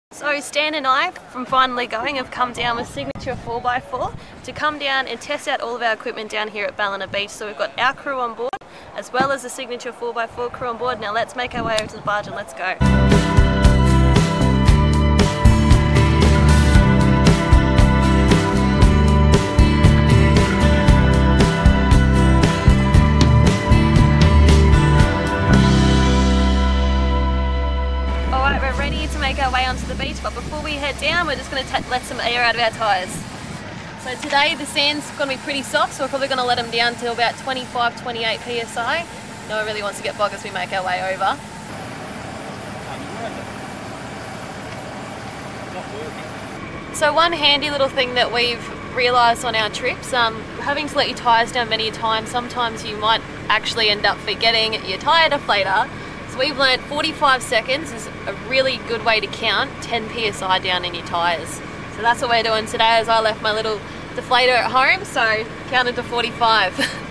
So Stan and I, from Finally Going, have come down with Signature 4x4 to come down and test out all of our equipment down here at Ballina Beach. So we've got our crew on board, as well as the Signature 4x4 crew on board. Now let's make our way over to the barge and let's go. Make our way onto the beach, but before we head down we're just going to let some air out of our tyres. So today the sand's going to be pretty soft, so we're probably going to let them down to about 25-28 psi. No one really wants to get bogged as we make our way over. So one handy little thing that we've realised on our trips, having to let your tyres down many times, sometimes you might actually end up forgetting your tyre deflator. So we've learned 45 seconds is a really good way to count 10 psi down in your tyres. So that's what we're doing today, as I left my little deflator at home, so counted to 45.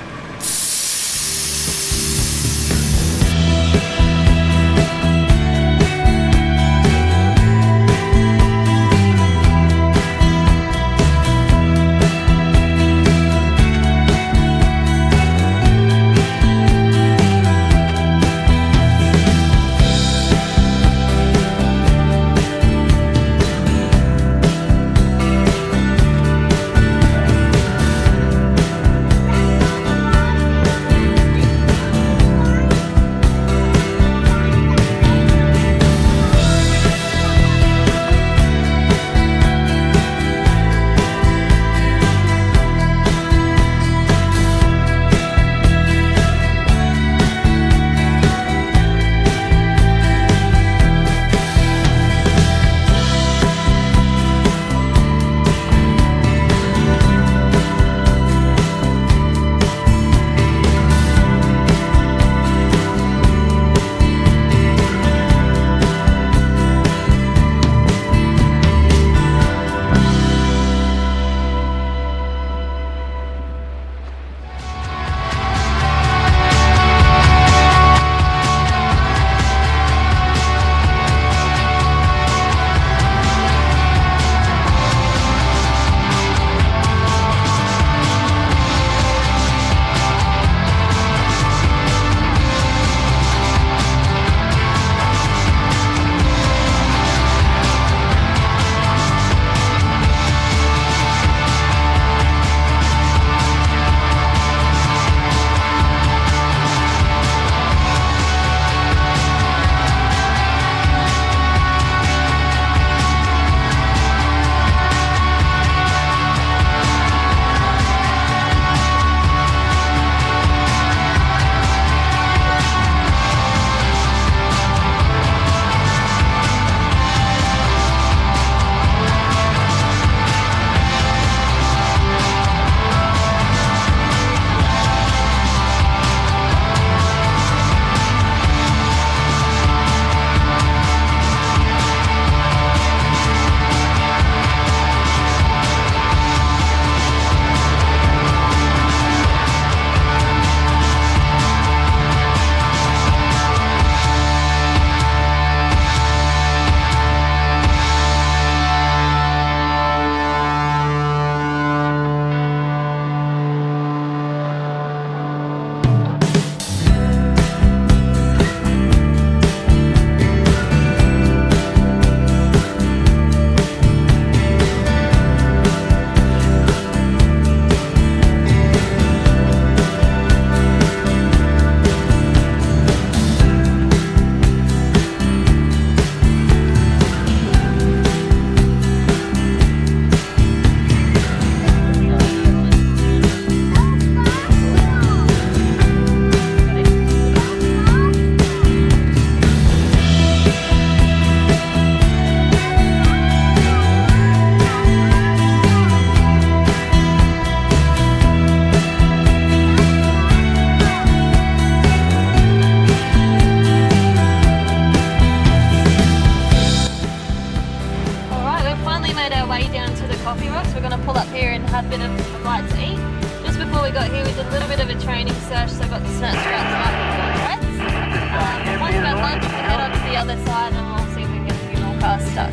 Had a bit of a bite to eat. Just before we got here we did a little bit of a training search, so I got the snatch straps up and threads. Once we're at lunch we head on to the other side and we'll see if we can get a few more car's stuck.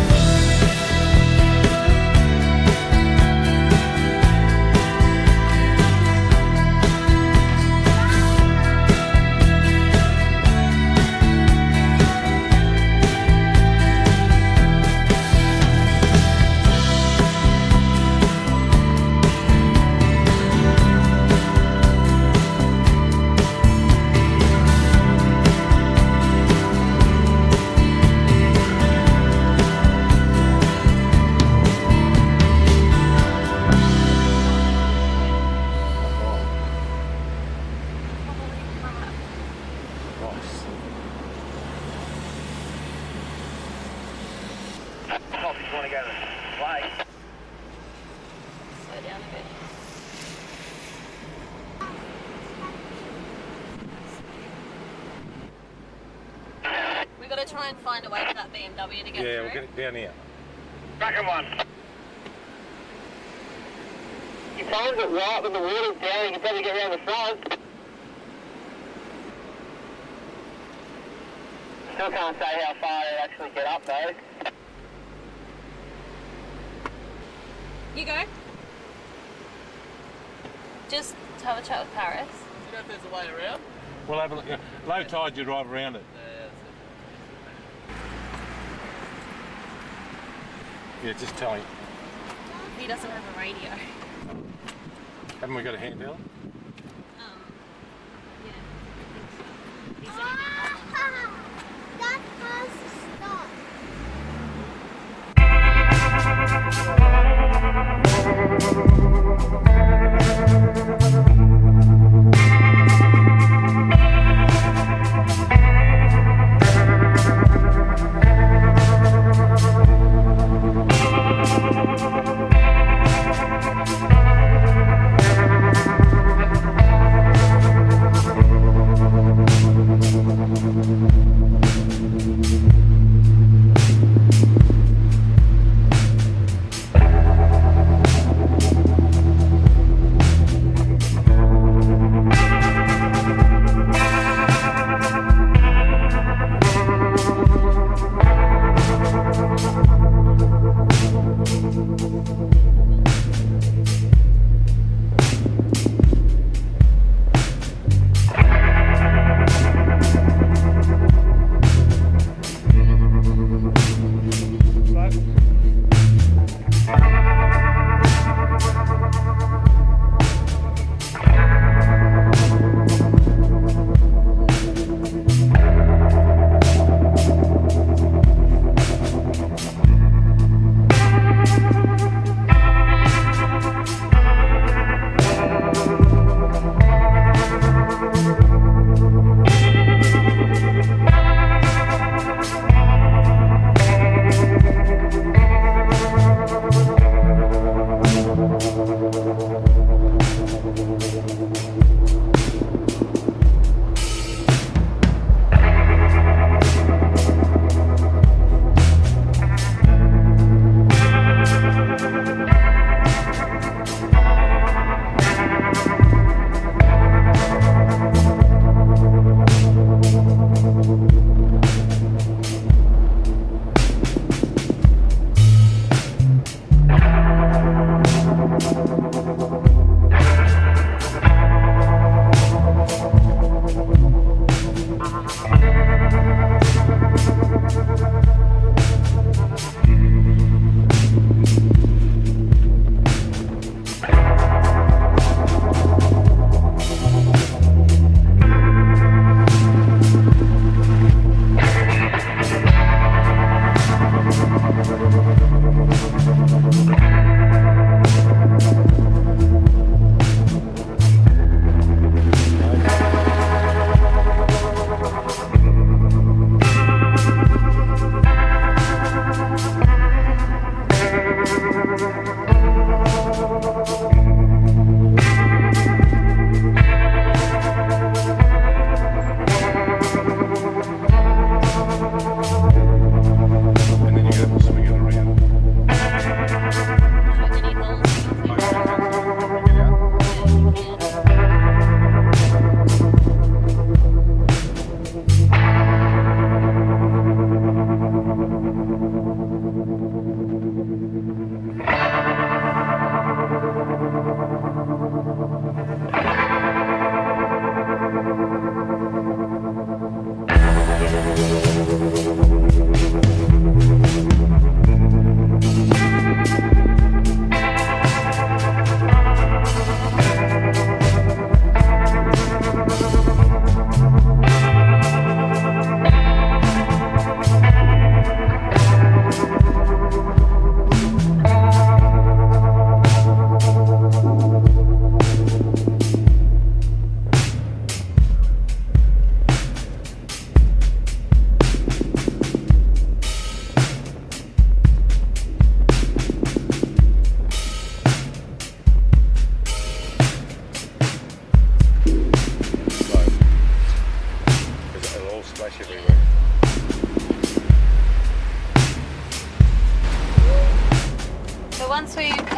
We've got to try and find a way for that BMW to get through. Yeah, we'll get it down here. Second one. You find it right when the water's down, you can probably get around the front. Still can't say how far they actually get up though. You go. Just have a chat with Paris. Do you know if there's a way around? We'll have a look. Low tide, you drive around it. Yeah, just tell him. He doesn't have a radio. Haven't we got a handheld? Yeah. He said he That has to stop.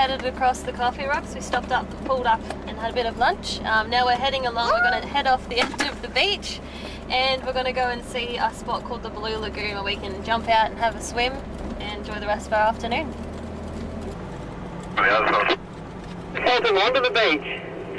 headed across the Coffee Rocks. We stopped up, pulled up and had a bit of lunch. Now we're heading along. We're going to head off the end of the beach and we're going to go and see a spot called the Blue Lagoon where we can jump out and have a swim and enjoy the rest of our afternoon. Welcome onto the beach.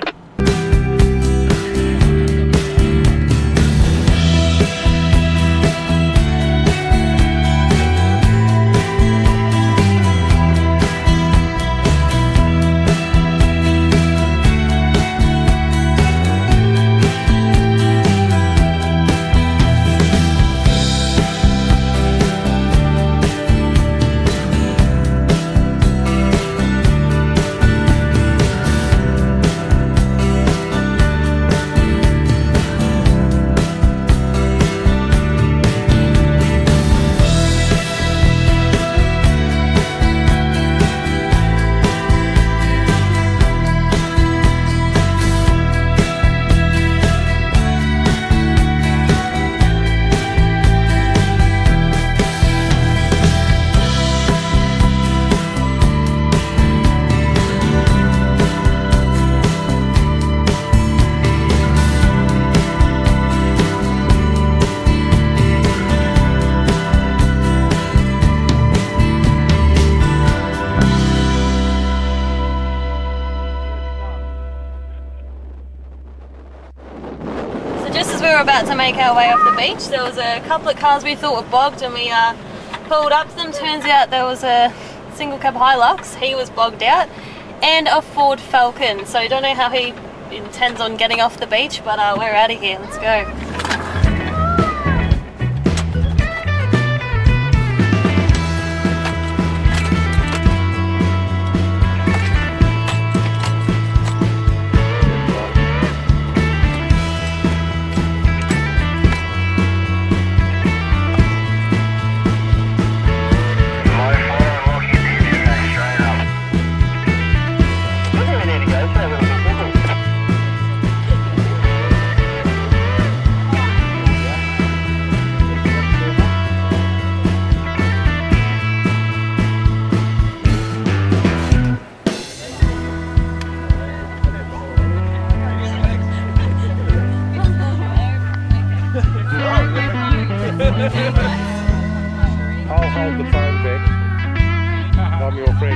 Just as we were about to make our way off the beach, there was a couple of cars we thought were bogged and we pulled up to them. Turns out there was a single cab Hilux, he was bogged out, and a Ford Falcon. So I don't know how he intends on getting off the beach, but we're out of here. Let's go. I'll hold the phone back. I'm your friend.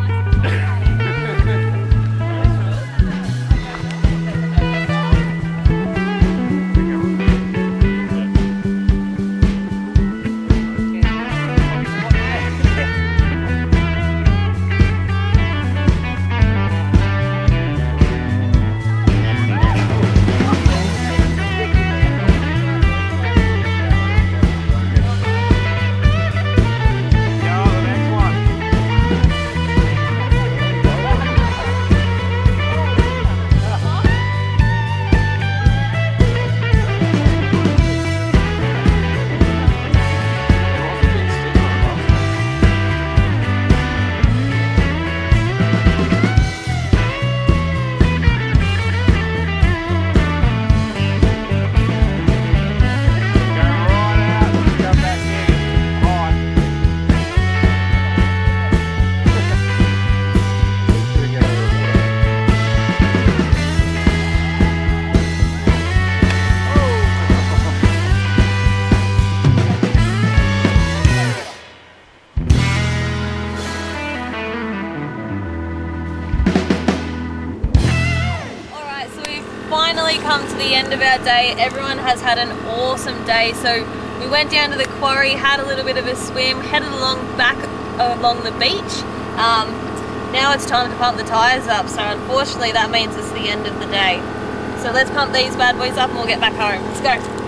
Finally come to the end of our day. Everyone has had an awesome day. So we went down to the quarry, had a little bit of a swim, headed back along the beach. Now it's time to pump the tyres up. So unfortunately that means it's the end of the day. So let's pump these bad boys up and we'll get back home. Let's go.